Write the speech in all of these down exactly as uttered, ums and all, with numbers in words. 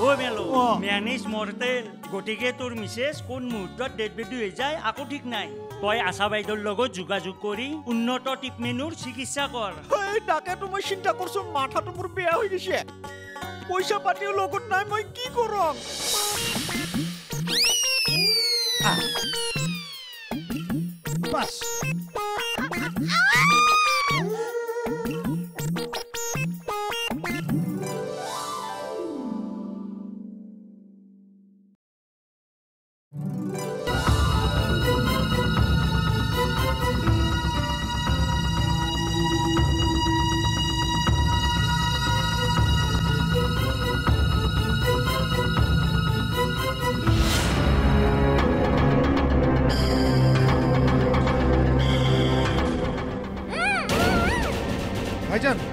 ও মেলো manage mortal গটিকে তোর মিসেস কোন মুহূর্তত ডেট বেডি হৈ যায় আকো ঠিক নাই তই আশা বাইদেউৰ লগত যোগাযোগ কৰি উন্নত ট্ৰিটমেণ্টৰ চিকিৎসা কৰ এই তাকেতো মই চিন্তা কৰছো মাথাটো মোৰ বেয়া হৈ গৈছে পইচা পাতিও লগত নাই মই কি কৰম বাস ভাইজান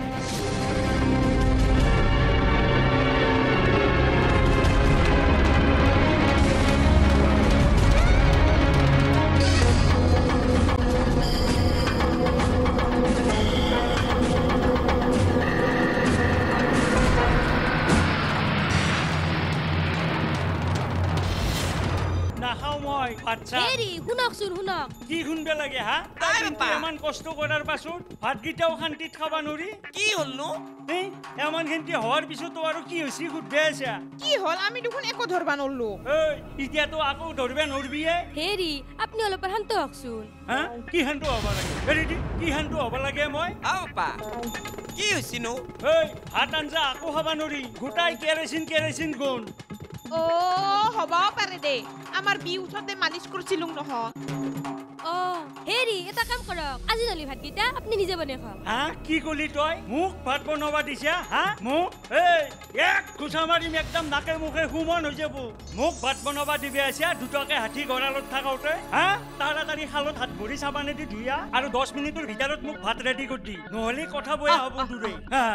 আচ্ছা হেৰি শুনক শুন শুনক কি শুনবে লাগে হা এমান কষ্ট কৰাৰ পাছত ভাতগিটাও শান্তিত খাবা নৰি কি হলনো এই এমান খেন্তি হোৱাৰ পিছতো আৰু কি হৈছে সুধবে আছে কি হল আমি দেখোন একো ধৰবা নৰলো এই এতিয়াতো আকৌ ধৰবে নৰবিয়ে হেৰি আপুনি অলপ শান্ত হওকচোন হা কি শান্ত হ'ব লাগে হেৰি কি শান্ত হ'ব লাগে মই আপা কি হৈছিনো এই ভাত আঞ্জা আকৌ খাবা নৰি গোটাই কেৰাচিন কেৰাচিন গুণ ও হবাও পাৰে দে আমাৰ বি উঠতে মালিশ কৰিছিলুং নহ ও হেৰি এটা কাম কৰক আজি নলি ভাতকেইটা আপুনি নিজে বনাই খাওক হা কি কলি তই মোক ভাত বনাবা দিছা হা মোক এই এক খুচা মাৰিম একদম নাকে মুখে সুমন হৈ যাব মোক ভাত বনাবা দিবি আছে দুটাকে হাতী গঁৰালত থাকোঁতে হা তাড়াতাড়ি খালত হাত ভৰি চাবানেদি ধুইয়া আৰু দহ মিনিটৰ ভিতৰত মোক ভাত ৰেডি কৰি দি নহ'লে কথা বয়া হ'ব দূৰে হা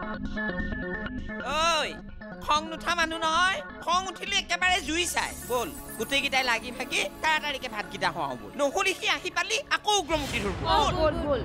ঐ খং নুঠা মানুহ নহয় খং উঠিলে একেবাৰে জুই চাই বল গোটেইকেইটাই লাগি ভাগি তাড়াতাড়িকে ভাতকেইটা খুৱাওঁ বল নহ'লে সি আহি পালি আকৌ উগ্ৰমুখী ধৰিব বল বল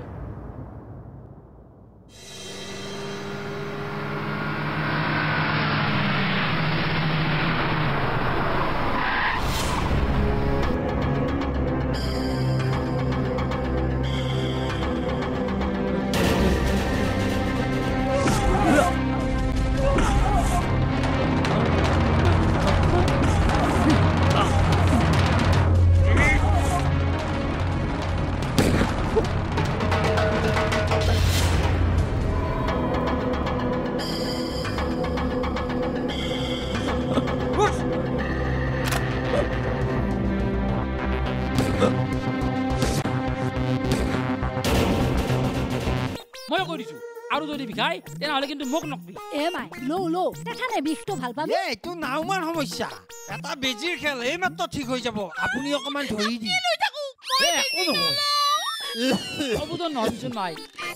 মই কৰিছো আৰু যদি বিখাই তেনেহলে কিন্তু মোক নকবি এ মাই লো লো তেথানে বিষটো ভাল পাবি এ এইটো নাওমান সমস্যা এটা বেজিৰ খেল এই মাত্ৰ ঠিক হৈ যাব আপুনি অকমান ধৰি দি এ একো নহয় অবুদন নহবিচোন মাই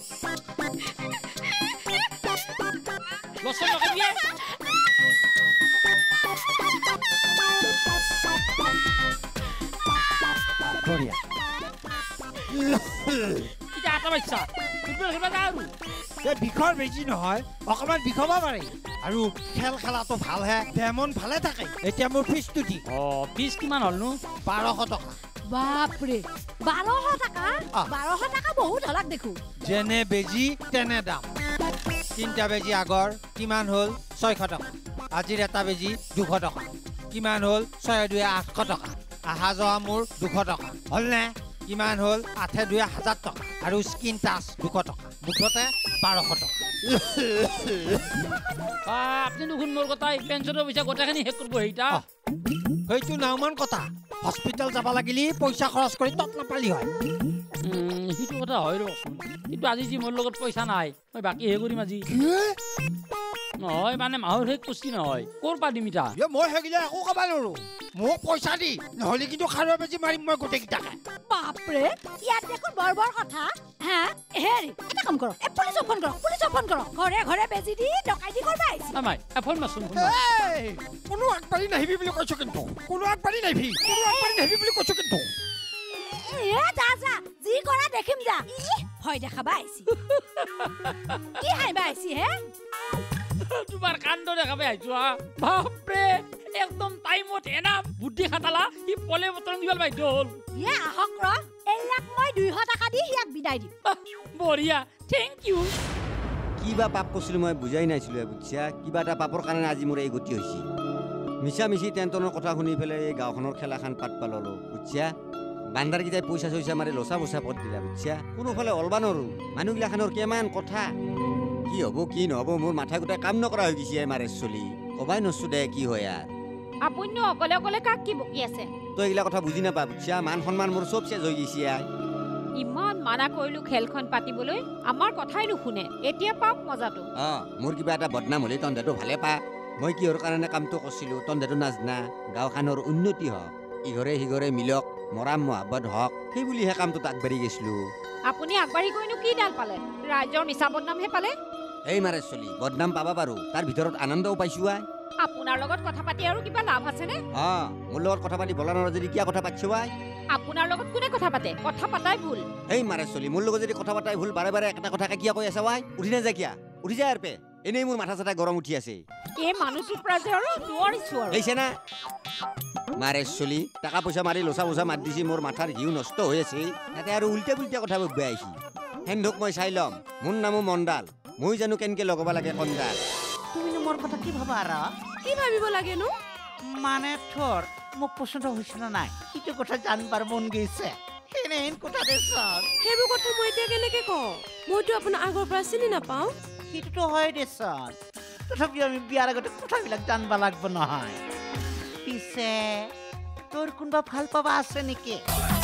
লছন নকবি বঢ়িয়া এটা আটা বাচ্চা ফুটবল খেলবা যা আৰু এ বিষৰ বেজি নহয় অকমান বিষবা পাৰি আৰু খেল খেলাটো ভালহে তেমন ভালে থাকে এতিয়া মোৰ ফিজটো দি অ ফিজ কিমান হলনো বাৰশ টকা বাপৰে বাৰশ টকা বাৰশ টকা বহুত হলাক দেখো যেনে বেজি তেনে দাম তিনিটা বেজি আগৰ কিমান হ'ল ছয়শ টকা আজিৰ এটা বেজি দুশ টকা কিমান হ'ল ছয় দুই আঠশ টকা আহা যোৱা মোৰ দুশ টকা হ'লনে কিমান হ'ল আঠে দুই হাজাৰ টকা আৰু স্কিন টাচ দুশ টকা মুঠতে বাৰশ টকা আপুনি দেখোন মোৰ কথাই পেঞ্চনৰ পইচা গোটেইখিনি শেষ কৰিব সেইটা সেইটো নাওমান কথা হস্পিটেল যাব লাগিলে পইচা খৰচ কৰি তত নাপালি হয় সেইটো কথা হয় ৰচোন কিন্তু আজি যি মোৰ লগত পইচা নাই মই বাকী হে কৰিম আজি নহয় মানে মাহৰ শেষ কুস্তি নহয় ক'ৰ পা দিম ইটা মই সেইগিলা একো ক'ব নোৱাৰো মোক পইচা দি নহ'লে কিন্তু খাৰুৱা বেজি মাৰিম মই গোটেইকেইটাকে বাপৰে ইয়াত দেখোন বৰ বৰ কথা হা হেৰি এটা কাম কৰক এ পুলিচক ফোন কৰক পুলিচক ফোন কৰক ঘৰে ঘৰে বেজি দি ডকাইতি কৰবা আহিছে আমাই ফোন মাছুন কোনো আগবাঢ়ি নাহিবি বুলি কৈছো কিন্তু কোনো আগবাঢ়ি নাহিবি কোনো আগবাঢ়ি নাহিবি বুলি কৈছো কিন্তু এ যা যা যি কৰা দেখিম যা ভয় দেখাবা আহিছি কি হাইবা আহিছি হে তোমাৰ কাণ্ড দেখাবে আহিছো হা বাপৰে একদম টাইমত এনা বুদ্ধি খাটালা ই পলে বতৰং দিবল বাধ্য হ'ল ইয়ে আহক ৰ এইলাক মই দুইশ টকা দি হিয়াক বিদায় দিম বঢ়িয়া থেংক ইউ কিবা পাপ কৰিছিলো মই বুজাই নাইছিলো বুজিছা কিবা এটা পাপৰ কাৰণে আজি মোৰ এই গতি হৈছে মিছা মিছি টেনটনৰ কথা শুনি পেলাই এই গাঁওখনৰ খেলাখান পাত পাললো বুজিছা বান্দাৰকেইটাই পইচা চইচা মাৰি লচা বচা পদ দিলা বুজিছা কোনোফালে অলবা নৰো মানুহগিলাখানৰ কিমান কথা কি হ'ব কি নহ'ব মোৰ মাথা গোটাই কাম নকৰা হৈ গৈছে মাৰে চলি কবাই নছো দে কি হয় আৰু আপুনি অকলে অকলে কাক কি বকি আছে তই এইগিলা কথা বুজি নাপা বুজিছা মান সন্মান মোৰ চব চেজ হৈ গৈছে ইমান মানা কৰিলো খেলখন পাতিবলৈ আমাৰ কথাই নুশুনে এতিয়া পাওক মজাটো অ মোৰ কিবা এটা বদনাম হ'লে তন্দেটো ভালে পা মই কিহৰ কাৰণে কামটো কৰিছিলো তন্দেটো নাজনা গাঁওখনৰ উন্নতি হওক ইঘৰে সিঘৰে মিলক মৰাম মহাব্বত হওক সেই বুলিহে কামটোত আগবাঢ়ি গৈছিলো আপুনি আগবাঢ়ি গৈনো কি ডাল পালে ৰাইজৰ মিছা বদনামহে পালে এই মাৰে চলি বদনাম পাবা পাৰো তাৰ ভিতৰত আনন্দও পাইছো আই আপোনাৰ লগত কথা পাতি আৰু কিবা লাভ আছেনে অ মোৰ লগত কথা পাতি বলা নৰা যদি কিয় কথা পাতিছো আই আপোনাৰ লগত কোনে কথা পাতে কথা পাতাই ভুল এই মাৰে চলি মোৰ লগত যদি কথা পাতাই ভুল বাৰে বাৰে একটা কথাকে কিয় কৈ আছে আই উঠি নাযায় কিয়া উঠি যায় আৰপে এনেই মোৰ মাথা চাথা গৰম উঠি আছে এই মানুহটোৰ পৰা যে আৰু নোৱাৰিছো আৰু এইছে না মাৰে চলি টাকা পইচা মাৰি লোচা মোচা মাত দিছি মোৰ মাথাৰ ঘিউ নষ্ট হৈ আছে তাতে আৰু উল্টা পুল্টা কথা বকবাই আহিছি হেন্দুক মই চাই ল'ম মোৰ নামো মণ্ডাল মই জানো কেনেকে লগাব লাগে কণ্ডাল তুমিনো মোৰ কথা কি ভাবা আৰু কি ভাবিব লাগেনো মানে থৰ মোক পচন্দ হৈছে না নাই সেইটো কথা জানবাৰ মন গৈছে হেনেন কথা দেছ সেইবোৰ কথা মই এতিয়া কেনেকে কওঁ মইতো আপোনাৰ আগৰ পৰা চিনি নাপাওঁ সেইটোতো হয় দেচোন তথাপিও আমি বিয়াৰ আগতে কথাবিলাক জানবা লাগব নহয় পিছে তোৰ কোনোবা ভাল পাবা আছে নেকি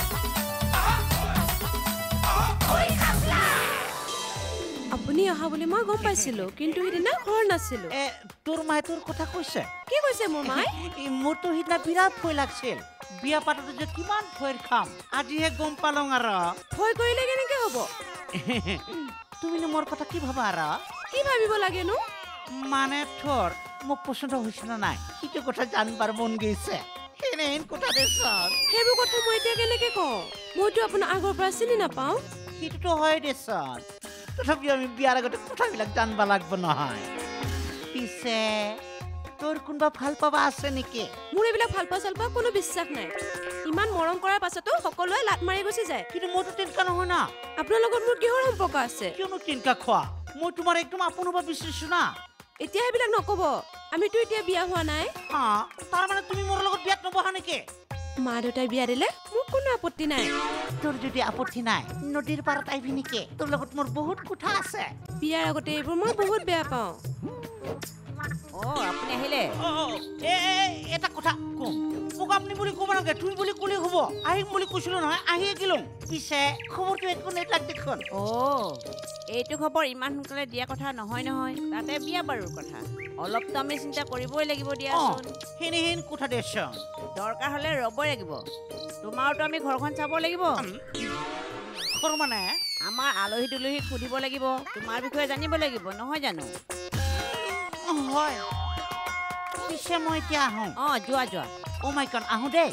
আপুনি অহা বুলি মই গম পাইছিলো কিন্তু সিদিনা ঘৰ নাছিলো এ তোৰ মায়ে তোৰ কথা কৈছে কি কৈছে মোৰ মায়ে মোৰতো সিদিনা বিৰাট ভয় লাগছিল বিয়া পাতোতে যে কিমান ভয়ৰ খাম আজিহে গম পালং আৰু ভয় কৰিলে কেনেকে হ'ব তুমিনো মোৰ কথা কি ভাবা আৰু কি ভাবিব লাগেনো মানে থৰ মোক পচন্দ হৈছে না নাই সেইটো কথা জানবাৰ মন গৈছে হেনেন কথা দেচোন সেইবোৰ কথা মই এতিয়া কেনেকে কওঁ মইতো আপোনাৰ আগৰ পৰা চিনি নাপাওঁ সেইটোতো হয় দেচোন তথাপিও আমি বিয়াৰ আগতে কথাবিলাক জানবা লাগব নহয় পিছে তোৰ কোনোবা ভাল পাবা আছে নেকি মোৰ এইবিলাক ভাল পোৱা চালপোৱা কোনো বিশ্বাস নাই ইমান মৰম কৰাৰ পাছতো সকলোৱে লাট মাৰি গুচি যায় কিন্তু মোৰতো তেনেকা নহয় না আপোনাৰ লগত মোৰ কিহৰ সম্পৰ্ক আছে কিয়নো তেনেকা খোৱা মই তোমাৰ একদম আপোন হ'ব বিচাৰিছো না এতিয়া সেইবিলাক নক'ব আমিতো এতিয়া বিয়া হোৱা নাই হা তাৰ মানে তুমি মোৰ লগত বিয়াত নবহা নেকি মা দেউতাই বিয়া দিলে মোৰ কোনো আপত্তি নাই তোৰ যদি আপত্তি নাই নদীৰ পাৰত আহিবি নেকি তোৰ লগত মোৰ বহুত কথা আছে বিয়াৰ আগতে এইবোৰ মই বহুত বেয়া পাওঁ অ আপুনি আহিলে এ এটা কথা কম মোক আপুনি বুলি ক'ব নালাগে তুমি বুলি ক'লে হ'ব আহিম বুলি কৈছিলো নহয় আহিয়ে গেলো পিছে খবৰটো একো নেলাগ দেখোন অ এইটো খবৰ ইমান সোনকালে দিয়া কথা নহয় নহয় তাতে বিয়া বাৰুৰ কথা অলপতো আমি চিন্তা কৰিবই লাগিব দিয়াচোন হেনে হেন কথা দেচোন দৰকাৰ হ'লে ৰ'বই লাগিব তোমাৰতো আমি ঘৰখন চাব লাগিব ঘৰ মানে আমাৰ আলহী দুলহীক সুধিব লাগিব তোমাৰ বিষয়ে জানিব লাগিব নহয় জানো হয় পিছে মই এতিয়া আহোঁ অ যোৱা যোৱা অ' মাই গড আহোঁ দেই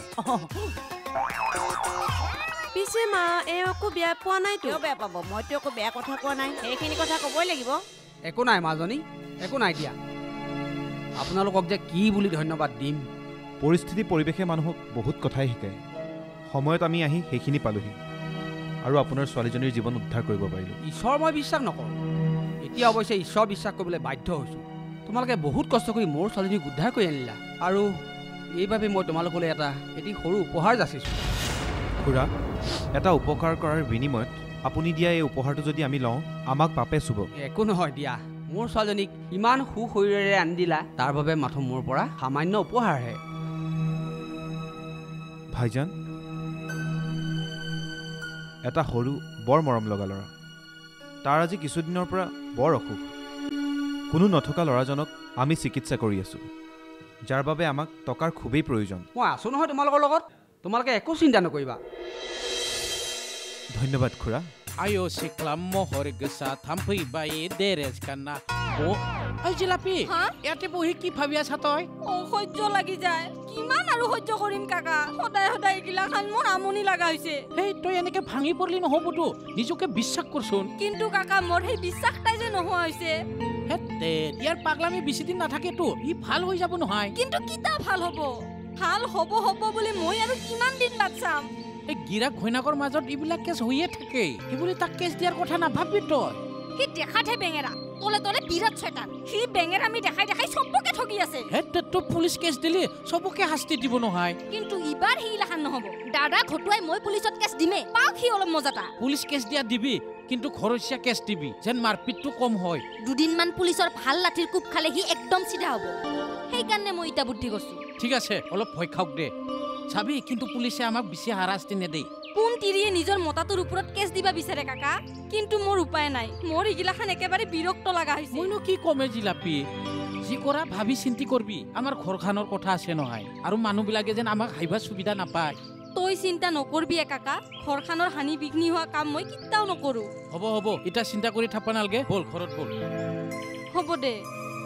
পিছে মা এই আকৌ বেয়া পোৱা নাইতো কিয় বেয়া পাব মইতো একো বেয়া কথা কোৱা নাই সেইখিনি কথা ক'বই লাগিব একো নাই মাজনী একো নাই দিয়া আপোনালোকক যে কি বুলি ধন্যবাদ দিম পৰিস্থিতি পৰিৱেশে মানুহক বহুত কথাই শিকায় সময়ত আমি আহি সেইখিনি পালোহি আৰু আপোনাৰ ছোৱালীজনীৰ জীৱন উদ্ধাৰ কৰিব পাৰিলোঁ ঈশ্বৰ মই বিশ্বাস নকৰোঁ এতিয়া অৱশ্যে ঈশ্বৰ বিশ্বাস কৰিবলৈ বাধ্য হৈছোঁ তোমালোকে বহুত কষ্ট কৰি মোৰ ছোৱালীজনীক উদ্ধাৰ কৰি আনিলা আৰু এইবাবে মই তোমালোকলৈ এটা এটি সৰু উপহাৰ যাচিছোঁ খুৰা এটা উপকাৰ কৰাৰ বিনিময়ত আপুনি দিয়া এই উপহাৰটো যদি আমি লওঁ আমাক পাপে চুব একো নহয় দিয়া মোৰ ছোৱালীজনীক ইমান সুশৰীৰেৰে আনি দিলা তাৰ বাবে মাথো মোৰ পৰা সামান্য উপহাৰহে ভাইজান এটা সৰু বৰ মৰম লগা ল'ৰা তাৰ আজি কিছুদিনৰ পৰা বৰ অসুখ কোনো নথকা ল'ৰাজনক আমি চিকিৎসা কৰি আছোঁ যাৰ বাবে আমাক টকাৰ খুবেই প্ৰয়োজন মই আছোঁ নহয় তোমালোকৰ লগত তোমালোকে একো চিন্তা নকৰিবা ধন্যবাদ খুৰা Ayo si klamo horgesa thampai bai deres kana o oi jilapi ete bohi ki bhabi acha toy o hojjo lagi jay kiman aru hojjo korim kaka hoday hoday gila khan mon amoni laga hoise hey toy eneke bhangi porli no hobo to nijoke বিশ্বাস korsun kintu kaka mor he বিশ্বাস tai je no hoise হেতে ইয়াৰ পাগলামি বেছি দিন নাথাকেতো ই ভাল হৈ যাব নহয় কিন্তু কিতা ভাল হ'ব ভাল হ'ব হ'ব বুলি মই আৰু কিমান দিন বাদ চাম এই গিৰাক ঘৈণাকৰ মাজত এইবিলাক কেছ হৈয়ে থাকে সেইবুলি তাক কেছ দিয়াৰ কথা নাভাবি তই সি দেখাতহে বেঙেৰা তলে তলে বিৰাট ছয়তান সি বেঙেৰা আমি দেখাই দেখাই চবকে ঠগি আছে হেতে তো পুলিচ কেছ দিলি চবকে শাস্তি দিব নহয় কিন্তু ইবাৰ সি লাখান নহব দাদা ঘটুৱাই মই পুলিচত কেছ দিমে পাওক সি অলপ মজাটা পুলিচ কেছ দিয়া দিবি কিন্তু ঘৰচীয়া কেছ দিবি যেন মাৰপিটটো কম হয় দুদিনমান পুলিচৰ ভাল লাঠিৰ কোব খালে সি একদম চিধা হ'ব সেইকাৰণে মই ইটা বুদ্ধি কৰিছো ঠিক আছে অলপ ভয় খাওক দে চাবি কিন্তু পুলিচে আমাক বেছি হাৰাস্তি নেদেই কোন তিৰিয়ে নিজৰ মতাটোৰ ওপৰত কেছ দিবা বিচাৰে কাকা কিন্তু মোৰ উপায় নাই মোৰ ইগিলাখান একেবাৰে বিৰক্ত লগা হৈছে মইনো কি কমে জিলাপি যি কৰা ভাবি চিন্তি কৰবি আমাৰ ঘৰখানৰ কথা আছে নহয় আৰু মানুহবিলাকে যেন আমাক হাইবা সুবিধা নাপায় তই চিন্তা নকৰবি কাকা ঘৰখানৰ হানি বিঘ্নি হোৱা কাম মই কিটাও নকৰো হ'ব হ'ব এটা চিন্তা কৰি থাকবা নালগে বল ঘৰত বল হ'ব দে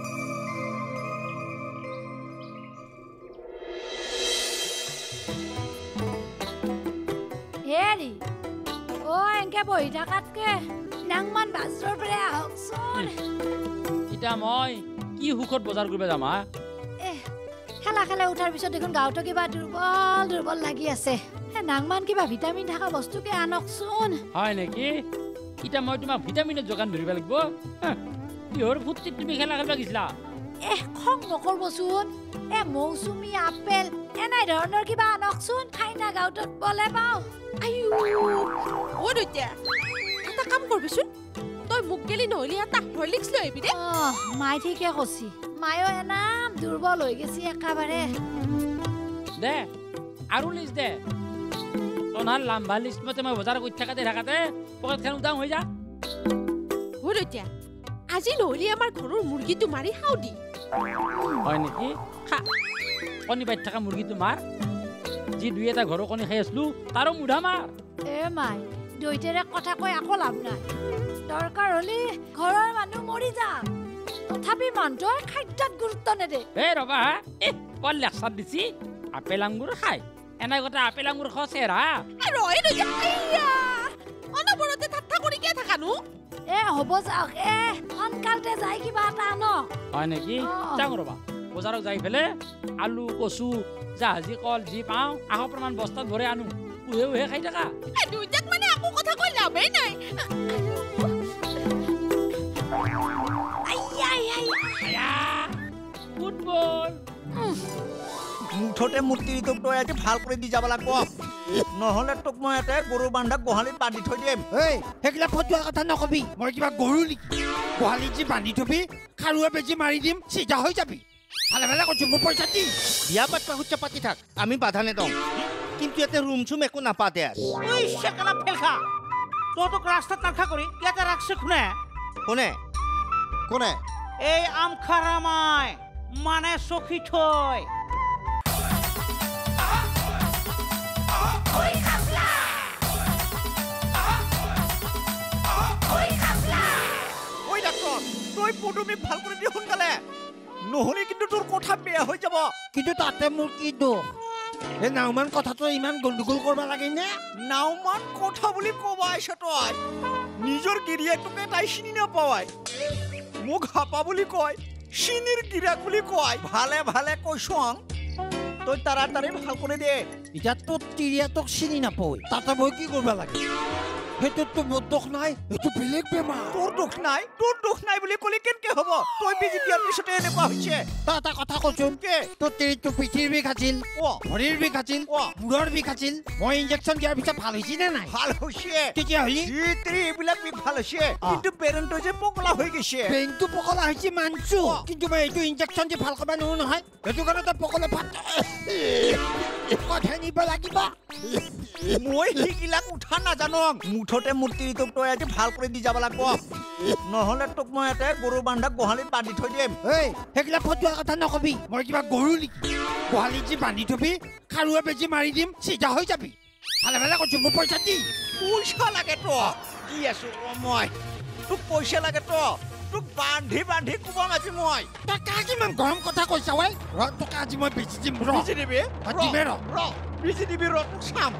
হেৰি অ এনকে বহি থাকাতকে নাংমান বাছৰ পৰা আহকচোন এতিয়া মই কি সুখত বজাৰ কৰিব যাম হা খেলা খেলা উঠাৰ পিছত দেখোন গাঁৱতো কিবা দুৰ্বল দুৰ্বল লাগি আছে নাংমান কিবা ভিটামিন থকা বস্তুকে আনকচোন হয় নেকি এতিয়া মই তোমাক ভিটামিনৰ যোগান ধৰিব লাগিব কিহৰ ফুৰ্তিত তুমি খেলা খেলিব গৈছিলা এহ খং নকৰবচোন এ মৌচুমী আপেল এনে ধৰণৰ কিবা আনকচোন খাই না গাঁৱটোত বলে পাওঁ অ দৈত্যা এটা কাম কৰবিচোন তই মোক গেলি নহলি এটা হৰলিক্স লৈ আহিবি দে মাই ঠিকে কৈছি মায়ো এনাম দুৰ্বল হৈ গেছি একেবাৰে দে আৰু লিষ্ট দে তনাৰ লাম্বা লিষ্ট মতে মই বজাৰ কৰি থাকাতে থাকাতে পকেটখন উদাং হৈ যা অ দৈত্যা আজি নহলি আমাৰ ঘৰৰ মুৰ্গীটো মাৰি খাও দি হয় নেকি খা কণী পাই থকা মুৰ্গীটো মাৰ যি দুই এটা ঘৰৰ কণী খাই আছিলো তাৰো মুধা মাৰ এ মাই দুইটাৰে কথা কৈ আকৌ লাভ নাই দৰকাৰ হলি ঘৰৰ মানুহ মৰি যাম তথাপি মানুহৰ খাদ্যত গুৰুত্ব নেদে এ ৰবা এ বৰ লেকচাৰ দিছি আপেল আঙুৰ খাই এনে কথা আপেল আঙুৰ খাওঁ চেৰা ৰয় দৈত্যা অনবৰতে ঠাট্টা কৰি কিয় থাকানো এ হ'ব যাওক এ সোনকালতে যাই কিবা এটা আন হয় নেকি যাওঁ ৰবা বজাৰত যাই ফেলে আলু কচু জাহাজী কল যি পাওঁ আহ প্ৰমাণ বস্তাত ভৰাই আনো উহে উহে খাই থাকা দুইটাক মানে আকৌ কথা কৈ লাভেই নাই ফুটবল মুঠতে মূৰ্তিৰ তোক তই আজি ভাল কৰি দি যাব লাগিব নহলে তোক মই এটা গৰু বান্ধা গোহালিত বান্ধি থৈ দিম এই সেইগিলা ফটোৱা কথা নকবি মই কিবা গৰু নেকি গোহালিত যি বান্ধি থবি খাৰুৱা বেজি মাৰি দিম চিধা হৈ যাবি ভালে ভালে কৈছো মোৰ পইচা দি বিয়া পাতবা খুচ্ছা পাতি থাক আমি বাধা নেদওঁ কিন্তু ইয়াতে ৰুম চুম একো নাপাতে ওই সেকালা ফেলখা তোক ৰাস্তাত নাখা কৰি ইয়াতে ৰাখছে কোনে কোনে কোনে এই আমখাৰামাই মানে চখি থৈ ঐ খাপলা ঐ খাপলা ঐ ডাক্তৰ তই পদুমি ভাল কৰি দি সোনকালে নহলে কিন্তু তোৰ কথা বেয়া হৈ যাব কিন্তু তাতে মোৰ কি দোষ এই নাওমান কথাটো ইমান গণ্ডগোল কৰিব লাগে নে নাওমান কথা বুলি ক'ব আহিছ তই নিজৰ গিৰিয়েকটোকে তাই চিনি নাপাৱাই মোক হাপা বুলি কয় চিনিৰ গিৰিয়েক বুলি কয় ভালে ভালে কৈছোঁ তই তাড়াতাড়ি ভাল কৰি দে এতিয়া তোৰ তিৰিয়াটোক চিনি নাপায় তাতে মই কি কৰিব লাগে সেইটোতো মোৰ দোষ নাই সেইটো বেলেগ বেমাৰ তোৰ দুখ নাই তোৰ দুখ নাই বুলি ক'লে কেনেকে হ'ব তই বেজি দিয়াৰ পিছতে এনেকুৱা হৈছে তই এটা কথা কৈছোন তোৰ তিৰিটো পিঠিৰ বিষ আছিল ভৰিৰ বিষ আছিল মূৰৰ বিষ আছিল মই ইনজেকশ্যন দিয়াৰ পিছত ভাল হৈছে নে নাই ভাল হৈছে তেতিয়াহ'লে তিৰি এইবিলাক বিষ ভাল হৈছে কিন্তু ব্ৰেইনটো যে পগলা হৈ গৈছে ব্ৰেইনটো পগলা হৈছে মানছো কিন্তু মই এইটো ইনজেকশ্যন দি ভাল কৰিব নোৱাৰো নহয় সেইটো কাৰণে তই পগলা ভাত কথা নিব লাগিব মই সেইগিলাক উঠা নাজানো মুঠতে মূৰ্তিৰ তোক তই আজি ভাল কৰি দি যাব লাগিব নহলে তোক মই এটা গৰু বান্ধা গোহালিত বান্ধি থৈ দিম এই সেইগিলা ফটোৱা কথা নকবি মই কিবা গৰু নেকি গোহালিত যি বান্ধি থবি খাৰুৱা বেজি মাৰি দিম চিধা হৈ যাবি ভালে ভালে কৈছো মোৰ পইচা দি পইচা লাগে তো দি আছো মই তোক পইচা লাগে তো তোক বান্ধি বান্ধি কোবাম আজি মই তই কাক ইমান গৰম কথা কৈছা ঐ ৰ তোক আজি মই বেছি দিম ৰ বেছি দিবি দিমে ৰ ৰ বেছি দিবি ৰ তোক চাম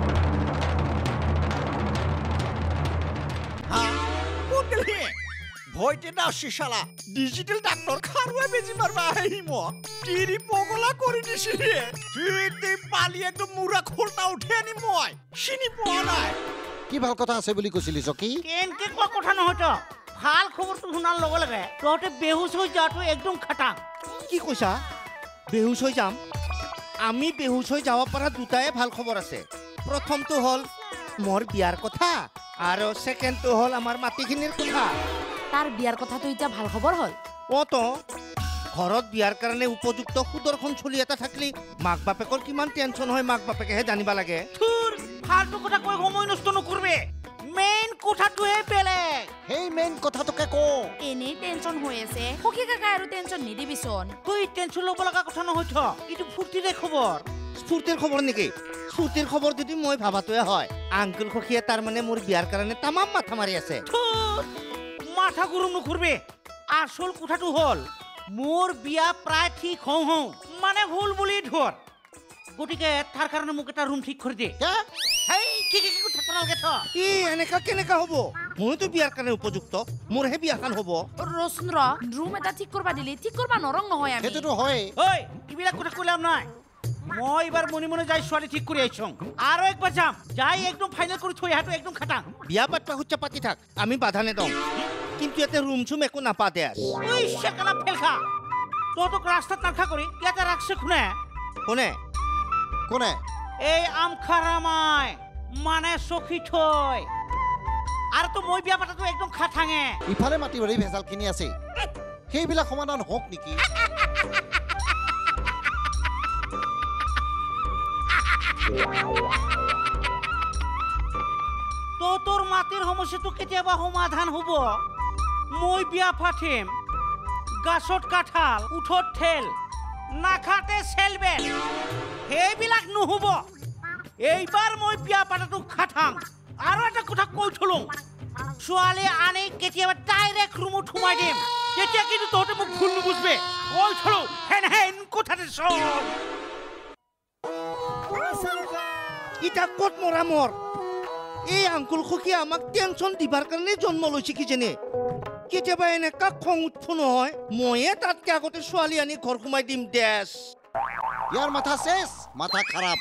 হা ক'ত গেলি ভয়তে না শিশালা ডিজিটাল ডাক্তার খারুয়া বেজি মারবা আহিম তিরি পগলা করে দিছি রে তুই পালি একদম মুরা খোলটা উঠে আনি মই চিনি পোৱা নাই কি ভাল কথা আছে বুলি কৈছিলি চকি কেনকে কোৱা কথা নহয় তো ভাল খবৰটো শুনাৰ লগে লগে তহঁতে বেহুচ হৈ যোৱাটো একদম খাটাং কি কৈছা বেহুচ হৈ যাম আমি বেহুচ হৈ যাব পৰা দুটাই ভাল খবৰ আছে প্ৰথমটো হ'ল মোৰ বিয়াৰ কথা আৰু ছেকেণ্ডটো হ'ল আমাৰ মাটিখিনিৰ কথা তাৰ বিয়াৰ কথাটো এতিয়া ভাল খবৰ হ'ল অতো ঘৰত বিয়াৰ কাৰণে উপযুক্ত সুদৰ্শন চলি এটা থাকিলে মাক বাপেকৰ কিমান টেনচন হয় মাক বাপেকেহে জানিব লাগে থুৰ ফালতু কথা কৈ সময় নষ্ট নকৰবে মেইন কথাটোহে বেলেগ সেই মেইন কথাটোকে কো এনেই টেনচন হৈ আছে সখী কাকা আৰু টেনচন নিদিবিচোন তুই টেনচন ল'ব লগা কথা নহয় থ এইটো ফূৰ্তিৰে খবৰ স্ফূৰ্তিৰ খবৰ নেকি স্ফূৰ্তিৰ খবৰ যদি মই ভাবাটোৱে হয় আংকুল সখীয়ে তাৰমানে মোৰ বিয়াৰ কাৰণে তামাম মাথা মাৰি আছে মাথা গৰম নকৰবে আসল কথাটো হ'ল মোৰ বিয়া প্ৰায় ঠিক হওঁ হওঁ মানে হ'ল বুলি ধৰ গতিকে তাৰ কাৰণে মোক এটা ৰুম ঠিক কৰি দে হেই কি কি কথা নালগে থ ই এনেকা কেনেকা হ'ব মইতো বিয়াৰ কাৰণে উপযুক্ত মোৰহে বিয়াখন হ'ব ৰচোন ৰ ৰুম এটা ঠিক কৰবা দিলি ঠিক কৰবা নৰং নহয় আমি সেইটোতো হয় ঐ এইবিলাক কথা কইলাম নাই মই এবাৰ মনে মনে যাই ছোৱালী ঠিক কৰি আহিছোঁ আৰু একবাৰ যাম যাই একদম ফাইনেল কৰি থৈ আহাটো একদম খাটাং বিয়া পাতবা খুচ্ছা পাতি থাক আমি বাধা নেদওঁ কিন্তু ইয়াতে ৰুম চুম একো নাপাতে ঐ শেকালা ফেলখা তহঁতক ৰাস্তাত নাখা কৰি ইয়াতে ৰাখছে কোনে কোনে কোনে এই আমখাৰামাই মানে চখি থৈ আৰু তো মই বিয়া পাতাটো একদম খাটাঙে ইফালে মাটি বাৰী ভেজাল কিনি আছে সেইবিলাক সমাধান হওক নেকি তো তোৰ মাটিৰ সমস্যাটো কেতিয়াবা সমাধান হ'ব মই বিয়া পাতিম গাছত কাঠাল উঠত ঠেল নাখাতে চেলবেল সেইবিলাক নহ'ব এইবাৰ মই বিয়া পাতাটো খাটাং আৰু এটা কথা কৈ থলো ছোৱালী আনি কেতিয়াবা ডাইৰেক্ট ৰুমত সোমাই দিম তেতিয়া কিন্তু তহঁতে মোক ভুল নুবুজবে কৈ থলো হেন হেন কথাতে চল ইটা ক'ত মৰা মোৰ এই আংকুল সখী আমাক টেনচন দিবাৰ কাৰণে জন্ম লৈছে কিজানি কেতিয়াবা এনেকা খং উৎফু নহয় ময়ে তাতকে আগতে ছোৱালী আনি ঘৰ সোমাই দিম দেশ ইয়াৰ মাথা শেষ মাথা খাৰাপ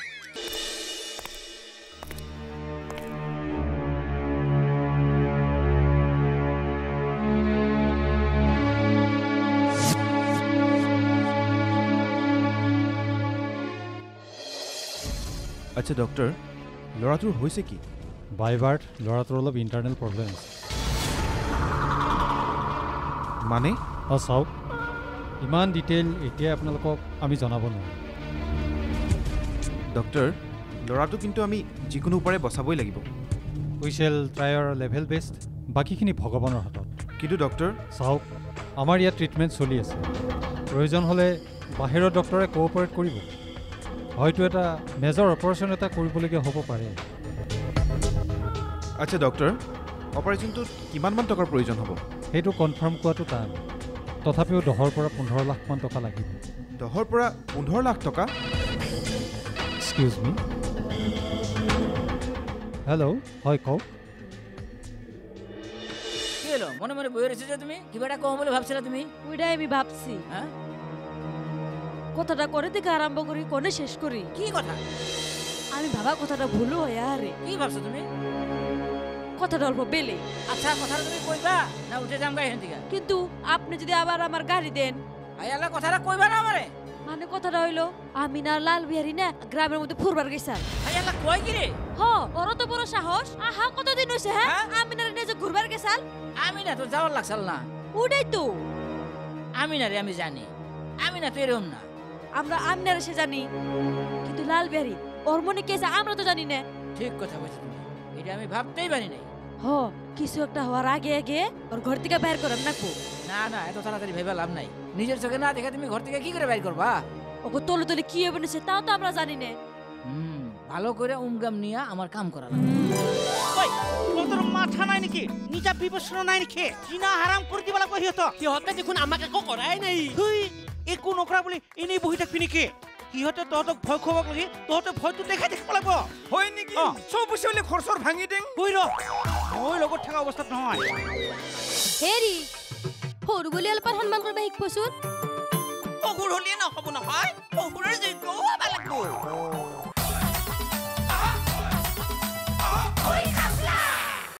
আচ্ছা ডক্টৰ ল'ৰাটোৰ হৈছে কি বাইবাৰ্ট ল'ৰাটোৰ অলপ ইণ্টাৰনেল প্ৰব্লেম আছে মানে অঁ চাওক ইমান ডিটেইল এতিয়া আপোনালোকক আমি জনাব নোৱাৰোঁ ডক্টৰ ল'ৰাটো কিন্তু আমি যিকোনো উপায়েৰে বচাবই লাগিব উইচেল ট্ৰায়াৰ লেভেল বেষ্ট বাকীখিনি ভগৱানৰ হাতত কিন্তু ডক্টৰ চাওক আমাৰ ইয়াত ট্ৰিটমেণ্ট চলি আছে প্ৰয়োজন হ'লে বাহিৰৰ ডক্টৰে কোঅপাৰেট কৰিব হয়তো এটা মেজৰ অপাৰেশ্যন এটা কৰিবলগীয়া হ'ব পাৰে আচ্ছা ডক্টৰ অপাৰেশ্যনটোত কিমানমান টকাৰ প্ৰয়োজন হ'ব সেইটো কনফাৰ্ম কৰাটো টান তথাপিও দহৰ পৰা পোন্ধৰ লাখমান টকা লাগিব দহৰ পৰা পোন্ধৰ লাখ টকা এক্সকিউজ মি হেল্ল' হয় কওক কি হলো মনে মনে বই রয়েছে যে তুমি কিবা এটা কম বলে ভাবছিলা তুমি ওইটাই আমি ভাবছি হ্যাঁ কথাটা করে থেকে আরম্ভ করি কোনে শেষ করি কি কথা আমি ভাবা কথাটা ভুল হয় আরে কি ভাবছো তুমি কথাটা অল্প বেলে আচ্ছা কথাটা তুমি কইবা না উঠে যাম গাই হেন্দিকা কিন্তু আপনি যদি আবার আমার গাড়ি দেন আয়ালা কথাটা কইবা না আমারে মানে কথাটা হইলো আমি না লাল বিহারি না গ্রামের মধ্যে ফুরবার গেছাল আয়ালা কই কি রে হ বড় তো বড় সাহস আহা কতদিন হইছে হ্যাঁ আমি না নিজে ঘুরবার গেছাল আমি না তো যাওয়ার লাগছাল না ওটাই তো আমি না রে আমি জানি আমি না তো এরকম না আমরা আমনার সে জানি কিন্তু লাল বিহারি ওর মনে কে আছে আমরা তো জানি না ঠিক কথা কইছো তুমি এটা আমি ভাবতেই পারি নাই হ কিছু একটা হওয়ার আগে আগে ওর ঘর থেকে বাইর করাম নাকবো না না এত তাড়াতাড়ি ভাইবা লাভ নাই নিজের চোখে না দেখে তুমি ঘর থেকে কি করে বাইর করবা ওকে তলে তলে কি হবে না তাও তো আমরা জানি না হুম ভালো করে উমগাম নিয়া আমার কাম করা লাগবে ওই তোর মাথা নাই নাকি নিজা বিবেচনা নাই নাকি জিনা হারাম করে দিবা লাগবে হিয়ত সিহঁতে দেখোন আমাক একো কৰাই নাই তুই একো নকৰা বুলি এনেই বহি থাকবি নেকি সিহঁতে তহঁতক ভয় খুৱাব লাগি তহঁতে ভয়টো দেখাই দেখিব লাগিব হয় নেকি চব বস্তু খৰচৰ ভাঙি দিম বহি ৰ মই লগত থকা অৱস্থাত নহয় হেৰি সৰু বুলি অলপমান সন্মান কৰিব শিকবচোন সগুৰ হ'লিয়ে নহ'ব নহয়